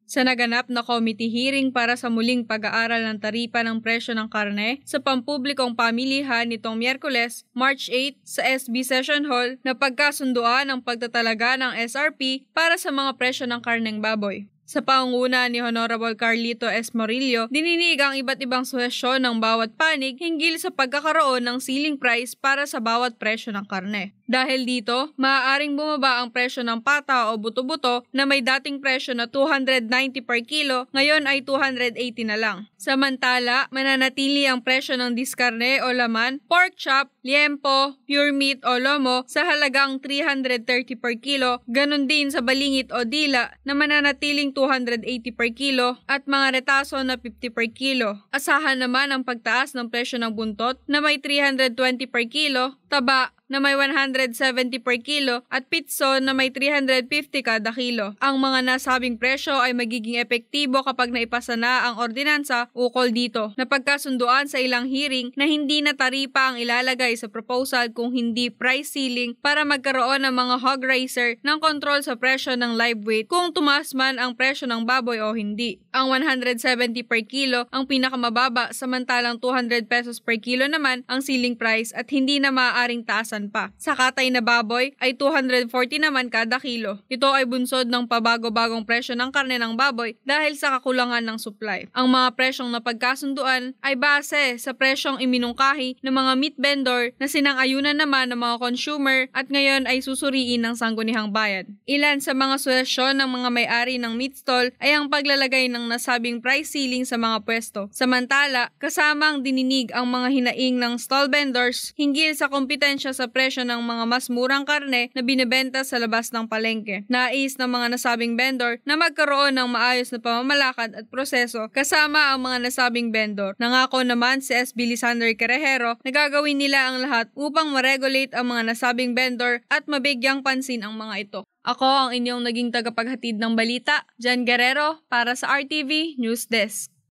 Sa naganap na committee hearing para sa muling pag-aaral ng taripa ng presyo ng karne sa pampublikong pamilihan nitong Miyerkules, March 8 sa SB Session Hall na pagkasunduan ang pagtatalaga ng SRP para sa mga presyo ng karneng baboy. Sa pangunguna ni Honorable Carlito S. Morillo, dininig ang iba't ibang suhestyon ng bawat panig hinggil sa pagkakaroon ng ceiling price para sa bawat presyo ng karne. Dahil dito, maaaring bumaba ang presyo ng pata o buto-buto na may dating presyo na 290 per kilo, ngayon ay 280 na lang. Samantala, mananatili ang presyo ng diskarne o laman, pork chop, liempo, pure meat o lomo sa halagang 330 per kilo, ganun din sa balingit o dila na mananatiling 280 per kilo at mga retaso na 50 per kilo. Asahan naman ang pagtaas ng presyo ng buntot na may 320 per kilo, taba na may 170 per kilo at pitso na may 350 kada kilo. Ang mga nasabing presyo ay magiging epektibo kapag naipasa na ang ordinansa ukol dito. Napagkasunduan sa ilang hearing na hindi na taripa ang ilalagay sa proposal kung hindi price ceiling para magkaroon ng mga hog raiser ng kontrol sa presyo ng live weight kung tumaas man ang presyo ng baboy o hindi. Ang 170 per kilo ang pinakamababa samantalang 200 pesos per kilo naman ang ceiling price at hindi na maaaring taasan pa. Sa katay na baboy ay 240 naman kada kilo. Ito ay bunsod ng pabago-bagong presyo ng karne ng baboy dahil sa kakulangan ng supply. Ang mga presyong napagkasunduan ay base sa presyong iminungkahi ng mga meat vendor na sinang-ayunan naman ng mga consumer at ngayon ay susuriin ng sangguniang bayan. Ilan sa mga suhestyon ng mga may-ari ng meat stall ay ang paglalagay ng nasabing price ceiling sa mga pwesto. Samantala, kasamang dininig ang mga hinaing ng stall vendors hinggil sa kompetensya sa presyo ng mga mas murang karne na binebenta sa labas ng palengke. Nais ng mga nasabing vendor na magkaroon ng maayos na pamamalakad at proseso kasama ang mga nasabing vendor. Nangako naman si SB Lisander Querejero na gagawin nila ang lahat upang ma-regulate ang mga nasabing vendor at mabigyang pansin ang mga ito. Ako ang inyong naging tagapaghatid ng balita, Jan Guerrero para sa RTV News Desk.